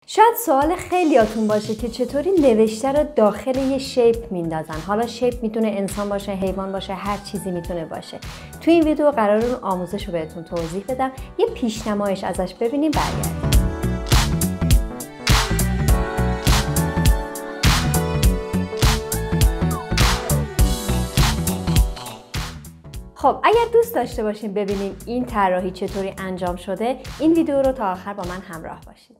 شاید سوال خیلیاتون باشه که چطوری نوشته رو داخل یه شیپ میندازن. حالا شیپ میتونه انسان باشه، حیوان باشه، هر چیزی میتونه باشه. تو این ویدیو قراره اون آموزش رو بهتون توضیح بدم، یه پیشنمایش ازش ببینیم برگردیم. خب اگر دوست داشته باشین ببینیم این طراحی چطوری انجام شده، این ویدیو رو تا آخر با من همراه باشید.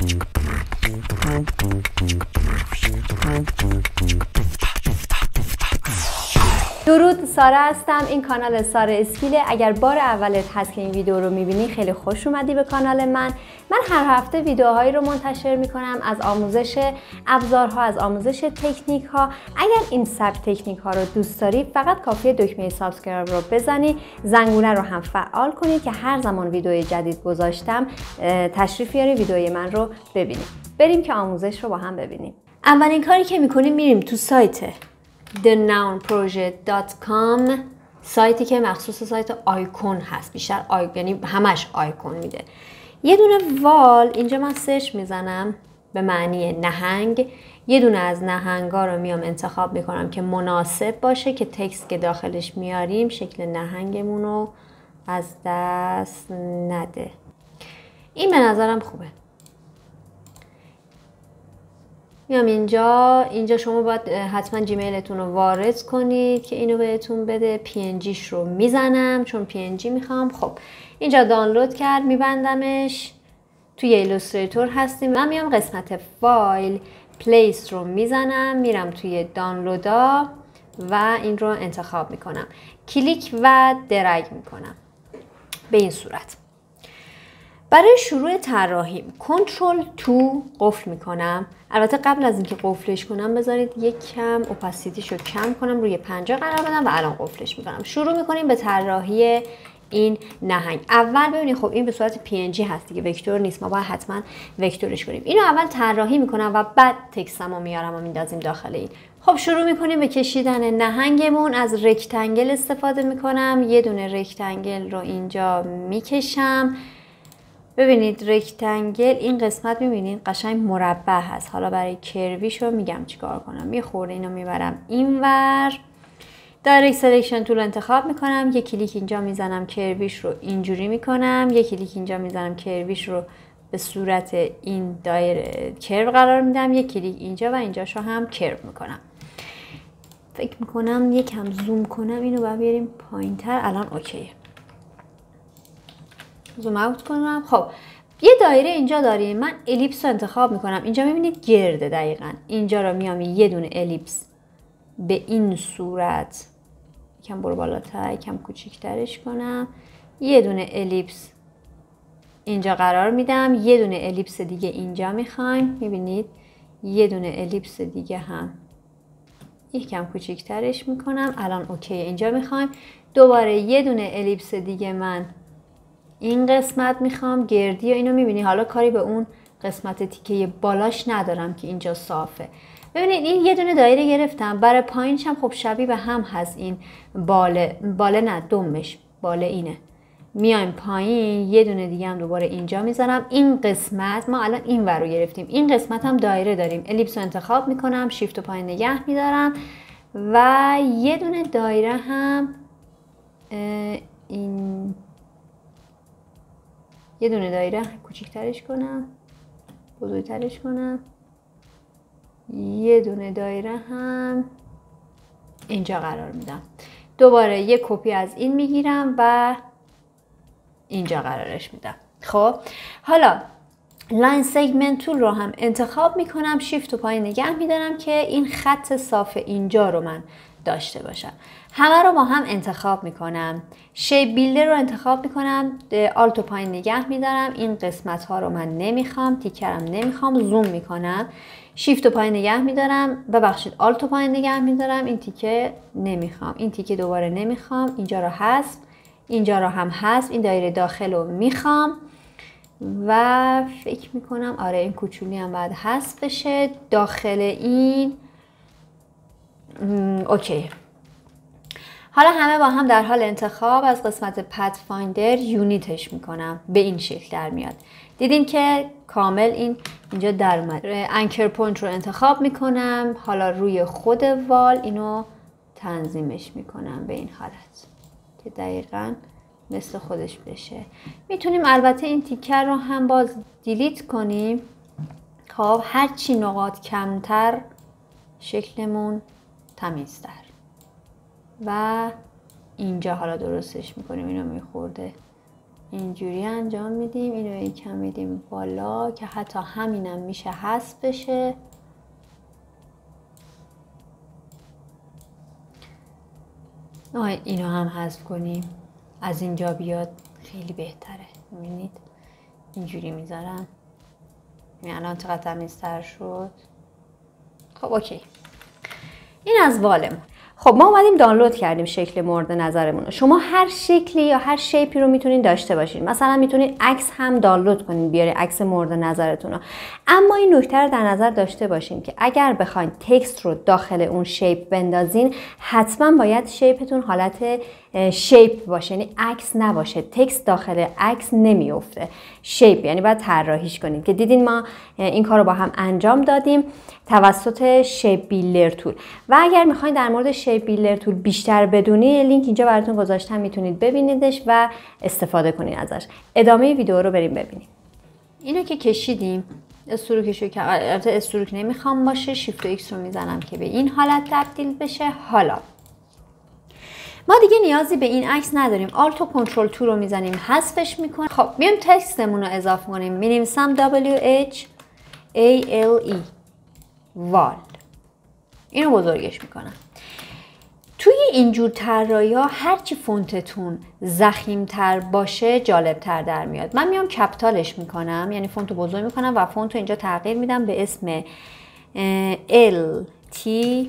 درود، ساره هستم. این کانال ساره اسکیله. اگر بار اولت هست که این ویدیو رو میبینی، خیلی خوش اومدی به کانال من. من هر هفته ویدیوهایی رو منتشر میکنم از آموزش ابزارها، از آموزش تکنیک ها. اگر این سبک تکنیک ها رو دوست داری، فقط کافیه دکمه سابسکرایب رو بزنی، زنگوله رو هم فعال کنی که هر زمان ویدیو جدید گذاشتم تشریف بیاری ویدیوی من رو ببینی. بریم که آموزش رو با هم ببینیم. اولین کاری که میکنیم میریم تو سایت thenounproject.com، سایتی که مخصوص سایت آیکون هست، بیشتر یعنی همش آیکون میده. یه دونه وال اینجا من سرچ میزنم به معنی نهنگ. یه دونه از نهنگا رو میام انتخاب میکنم که مناسب باشه که تکست که داخلش میاریم شکل نهنگمون رو از دست نده. این به نظرم خوبه. میام اینجا شما باید حتما جیمیلتون رو وارد کنید که اینو بهتون بده. PNGش رو میزنم چون PNG میخوام. خب اینجا دانلود کرد، میبندمش. توی ایلوستریتور هستیم. من میام قسمت فایل پلیس رو میزنم، میرم توی دانلودا و این رو انتخاب میکنم. کلیک و درگ میکنم به این صورت. برای شروع طراحی کنترل تو قفل میکنم. البته قبل از اینکه قفلش کنم بذارید یک کم اوپاسیتیشو کم کنم، روی 50 قرار بدم و الان قفلش میکنم. شروع میکنیم به طراحی این نهنگ. اول ببینید خب این به صورت PNG هست دیگه، وکتور نیست، ما باید حتما وکتورش کنیم. اینو اول طراحی میکنم و بعد تکستمو میارم و میندازیم داخل این. خب شروع میکنیم به کشیدن نهنگمون. از رکتنگل استفاده میکنم. یه دونه رکتنگل رو اینجا میکشم. ببینید رکتنگل این قسمت میبینید قشنگ مربع هست. حالا برای کرویشو میگم چیکار کنم. یه خورده اینو میبرم اینور. دایرکت سلکشن تول انتخاب میکنم. یه کلیک اینجا میزنم، کرویش رو اینجوری میکنم. یه کلیک اینجا میزنم، کرویش رو به صورت این دایره کرو قرار میدم. یه کلیک اینجا و اینجاشو هم کرو میکنم. فکر میکنم یکم زوم کنم اینو و بیاریم پایینتر. الان اوکیه. زوم اوت کنم. خب یه دایره اینجا داریم. من الیپس رو انتخاب میکنم. اینجا میبینید گرده دقیقاً. اینجا رو میام یه دونه الیپس به این صورت یکم برو بالاتر، یکم کوچیک‌ترش کنم. یه دونه الیپس اینجا قرار میدم. یه دونه الیپس دیگه اینجا میخوایم. میبینید یه دونه الیپس دیگه هم یکم کوچیک‌ترش میکنم. الان اوکی. اینجا میخوایم دوباره یه دونه الیپس دیگه من این قسمت میخوام گردی و اینو میبینی. حالا کاری به اون قسمت تیکه بالاش ندارم که اینجا صافه. ببینید این یه دونه دایره گرفتم. برای پایینش هم خب شبیه به هم هست. این باله نه دمش باله اینه. میایم پایین یه دونه دیگه هم دوباره اینجا میذارم. این قسمت ما الان این ور رو گرفتیم. این قسمت هم دایره داریم. الیپس رو انتخاب میکنم، شیفت و پایین نگه میدارم و یه دونه دایره هم این یه دونه دایره کوچیک‌ترش کنم، بزرگترش کنم. یه دونه دایره هم اینجا قرار میدم. دوباره یه کپی از این میگیرم و اینجا قرارش میدم. خب حالا لاین سگمنت تول رو هم انتخاب میکنم، شیفت و پایین نگه میدارم که این خط صاف اینجا رو من داشته باشم. همه رو با هم انتخاب میکنم. شیپ بیلدر رو انتخاب میکنم، آلت و پایین نگه میدارم. این قسمت ها رو من نمیخوام، تیکرم نمیخوام، زوم میکنم. شیفت و پایین نگه میدارم، ببخشید آلت و پایین نگه میدارم. این تیکه نمیخوام، این تیکه دوباره نمیخوام. اینجا رو حذف، اینجا رو هم حذف. این دایره داخل رو میخوام و فکر میکنم آره این کوچولی هم باید حذف بشه. داخل این اوکی. حالا همه با هم در حال انتخاب. از قسمت پت فایندر یونیتش میکنم، به این شکل در میاد. دیدین که کامل این اینجا در اومد. انکر پوینت رو انتخاب میکنم، حالا روی خود وال اینو تنظیمش میکنم به این حالت که دقیقاً مثل خودش بشه. میتونیم البته این تیکر رو هم باز دیلیت کنیم. خب هرچی نقاط کمتر شکلمون تمیزتر. و اینجا حالا درستش میکنیم، اینو میخورده اینجوری انجام میدیم، اینو یکم میدیم بالا که حتی همینم میشه حذف بشه. اینو هم حذف کنیم، از اینجا بیاد خیلی بهتره. میبینید اینجوری میذارم، الان چقدر تمیزتر شد. خب اوکی، این از والمون. خب ما اومدیم دانلود کردیم شکل مورد نظرمون رو. شما هر شکلی یا هر شیپی رو میتونین داشته باشین. مثلا میتونین عکس هم دانلود کنین، بیارین عکس مورد نظرتون رو. اما این نکته رو در نظر داشته باشین که اگر بخواین تکست رو داخل اون شیپ بندازین، حتما باید شیپتون حالت شیپ باشه، یعنی عکس نباشه. تکست داخل عکس نمیفته. شیپ یعنی باید طراحیش کنید که دیدین ما این کار رو با هم انجام دادیم توسط شیپ بیلدر تول. و اگر میخواین در مورد شیپ بیلدر تول بیشتر بدونی، لینک اینجا براتون گذاشتم، میتونید ببینیدش و استفاده کنید ازش. ادامه ویدیو رو بریم ببینیم. اینو که کشیدیم، استروکشو که البته استروک نمیخوام باشه، شیفت و ایکس رو میزنم که به این حالت تبدیل بشه. حالا ما دیگه نیازی به این عکس نداریم. آلت و کنترل 2 رو میزنیم، حذفش میکنیم. خب میایم تکستمون رو اضافه کنیم. مینویسم WHALE وال. اینو بزرگش میکنم. توی اینجور طراحی‌ها هرچی فونتتون ضخیم‌تر باشه جالب‌تر در میاد. من میام کپیتالش میکنم، یعنی فونت رو بزرگ میکنم و فونت رو اینجا تغییر میدم به اسم LT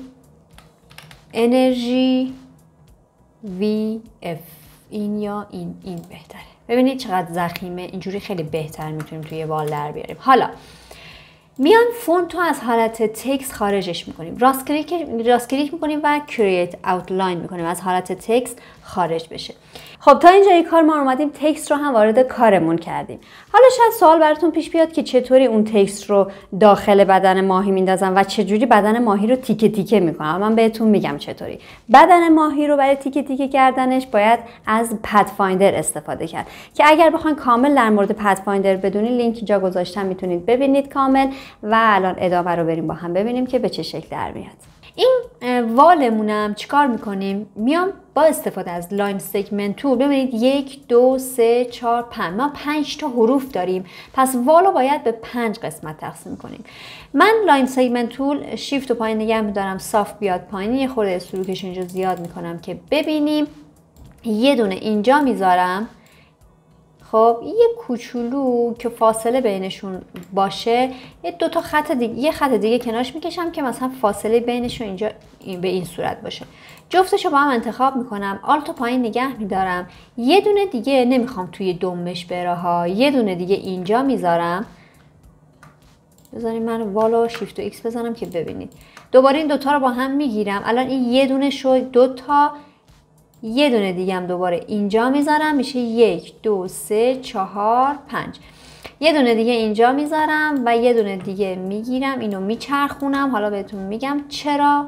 Energy VF. این یا این بهتره. ببینید چقدر ضخیمه. اینجوری خیلی بهتر میتونیم توی وال در بیاریم. حالا میان فونت رو از حالت تکست خارجش میکنیم. راست کلیک میکنیم و کرییت اوتلاین میکنیم، از حالت تکست خارج بشه. خب تا اینجای کار ما اومدیم تکست رو هم وارد کارمون کردیم. حالا شاید سوال براتون پیش بیاد که چطوری اون تکست رو داخل بدن ماهی میندازم و چجوری بدن ماهی رو تیکه تیکه میکنم. من بهتون میگم چطوری. بدن ماهی رو برای تیکه تیکه کردنش باید از پدفایندر استفاده کرد که اگر بخواید کامل در مورد پدفایندر بدونید، لینک اینجا گذاشتم، میتونید ببینید کامل. و الان ادامه رو بریم با هم ببینیم که به چه شکل در میاد. این والمونم چیکار میکنیم؟ میام با استفاده از لاین سگمنت تول، ببینید 1 2 3 4 5 ما 5 تا حروف داریم، پس والو باید به 5 قسمت تقسیم کنیم. من لاین سگمنت تول شیفت و پایین نگه میدارم، صاف بیاد پایین، یه خورده سلوکش اینجا زیاد میکنم که ببینیم. یه دونه اینجا میذارم، خب یه کوچولو که فاصله بینشون باشه، یه دو تا خط دیگه، یه خط دیگه کنارش میکشم که مثلا فاصله بینشون اینجا به این صورت باشه. جفتشو با هم انتخاب میکنم، آلت و پایین نگه میدارم. یه دونه دیگه نمیخوام توی دمش بره ها، یه دونه دیگه اینجا میذارم. بذاریم من والو شیفت و ایکس بزنم که ببینید. دوباره این دوتا رو با هم میگیرم. الان این یه دونه شد، دوتا. یه دونه دیگه هم دوباره اینجا میذارم، میشه 1 2 3 4 5. یه دونه دیگه اینجا میذارم و یه دونه دیگه میگیرم، اینو میچرخونم. حالا بهتون میگم چرا.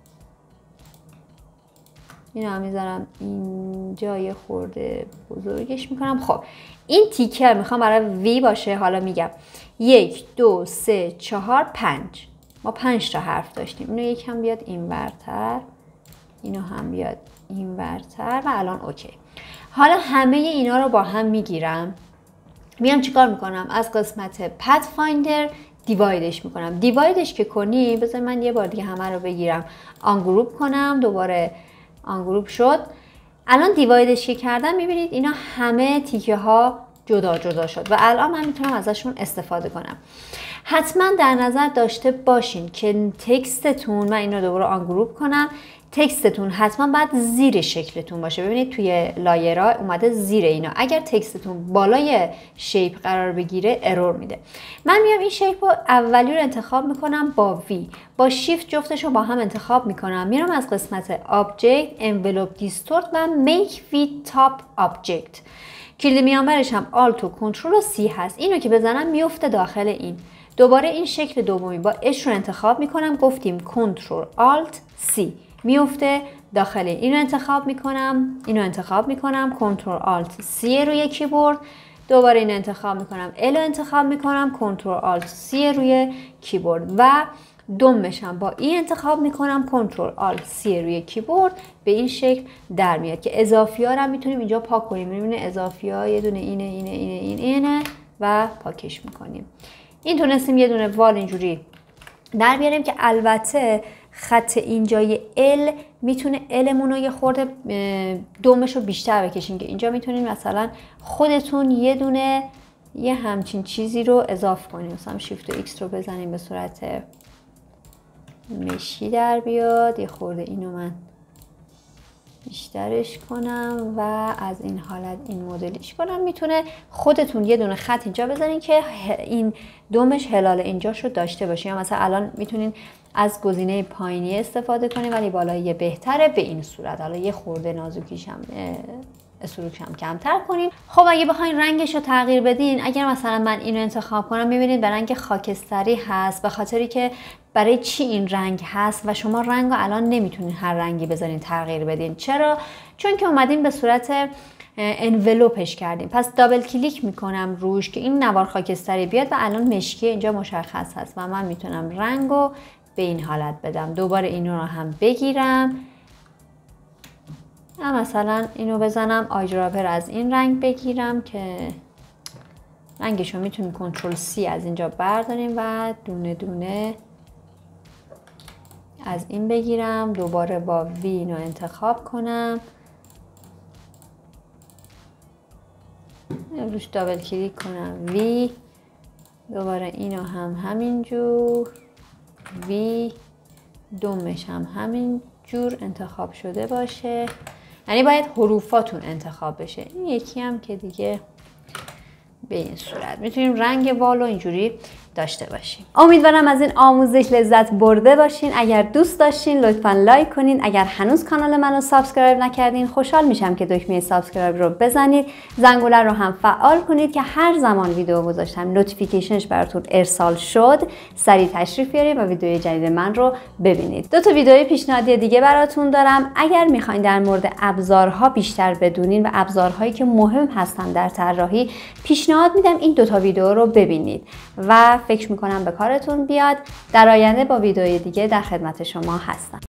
اینو هم میذارم اینجا، یه خورده بزرگش میکنم. خب این تیکر میخوام برای وی باشه. حالا میگم 1 2 3 4 5. ما 5 تا حرف داشتیم. اینو یکم بیاد اینورتر، اینو هم بیاد این ورتر و الان اوکی. حالا همه اینا رو با هم میگیرم، میام چیکار میکنم؟ از قسمت پدفایندر دیوایدش میکنم. دیوایدش که کنی، بذار من یه بار دیگه همه رو بگیرم، آنگروپ کنم، دوباره آنگروپ شد. الان دیوایدش که کردم میبینید اینا همه تیکه ها جدا جدا شد و الان من میتونم ازشون استفاده کنم. حتما در نظر داشته باشین که تکستتون، من اینو دوباره آنگروپ کنم، تکستتون حتما باید زیر شکلتون باشه. ببینید توی لایرها اومده زیر اینا. اگر تکستتون بالای شیپ قرار بگیره ارور میده. من میام این شیپ رو اولی رو انتخاب میکنم با وی، با شیفت جفتش رو با هم انتخاب میکنم. میرم از قسمت آبجکت، انولوپ دیستورت و میک وی تاپ آبجکت کلید میانبرش هم آلت و کنترل و سی هست. اینو که بزنم میفته داخل این. دوباره این شکل دومی با اش رو انتخاب میکنم، گفتیم کنترل آلت سی میفته داخل. اینو انتخاب میکنم کنترل آلت سی روی کیبورد. دوباره اینو انتخاب میکنم، ال انتخاب میکنم، کنترل آلت سی روی کیبورد و دومشم با این انتخاب میکنم، کنترل آلت سی روی کیبورد. به این شکل در میاد که اضافی ها رو میتونیم اینجا پاک کنیم. میبینید اضافی ها یه دونه اینه و پاکش میکنیم. این تونستیم یه دونه وال اینجوری در بیاریم که البته خط اینجای ال میتونه المون رو یه خورده دومش رو بیشتر بکشیم که اینجا میتونین مثلا خودتون یه دونه یه همچین چیزی رو اضافه کنیم. مثلا شیفت و ایکس رو بزنیم به صورت مشی در بیاد. یه خورده اینو من بیشترش کنم و از این حالت این مدلیش کنم. میتونه خودتون یه دونه خط اینجا بزنین که این دومش هلال اینجاش رو داشته باشه. یا مثلا الان میتونین از گزینه پایینی استفاده کنین ولی بالایی بهتره به این صورت. حالا یه خورده نازکیش هم سروش هم کمتر کنیم. خب اگه بخواین رنگش رو تغییر بدین، اگر مثلا من اینو انتخاب کنم میبینید به رنگ خاکستری هست، به خاطری که برای چی این رنگ هست و شما رنگ رو الان نمیتونین هر رنگی بذارین تغییر بدین. چرا؟ چون که اومدیم به صورت انولوپش کردیم. پس دابل کلیک میکنم روش که این نوار خاکستری بیاد و الان مشکی اینجا مشخص هست و من میتونم رنگ رو به این حالت بدم. دوباره اینو رو هم بگیرم، مثلا اینو بزنم آیدراپر از این رنگ بگیرم که رنگشو میتونیم کنترل سی از اینجا برداریم و دونه دونه از این بگیرم. دوباره با وی اینو انتخاب کنم، روش دابل کلیک کنم وی، دوباره اینو هم همینجور وی، دومش هم همینجور انتخاب شده باشه. یعنی باید حروفاتون انتخاب بشه. این یکی هم که دیگه به این صورت میتونیم رنگ والو اینجوری داشته باشیم. امیدوارم از این آموزش لذت برده باشین. اگر دوست داشتین لطفاً لایک کنین. اگر هنوز کانال منو سابسکرایب نکردین خوشحال میشم که دکمه سابسکرایب رو بزنید. زنگوله رو هم فعال کنید که هر زمان ویدیو گذاشتم نوتیفیکیشنش براتون ارسال شد سریع تشریف بیارید و ویدیو جدید من رو ببینید. دو تا ویدیو پیشنهادی دیگه براتون دارم. اگر میخواین در مورد ابزارها بیشتر بدونین و ابزارهایی که مهم هستن در طراحی، پیشنهاد میدم این دو تا ویدیو رو ببینید و فکر میکنم به کارتون بیاد. در آینده با ویدیوی دیگه در خدمت شما هستم.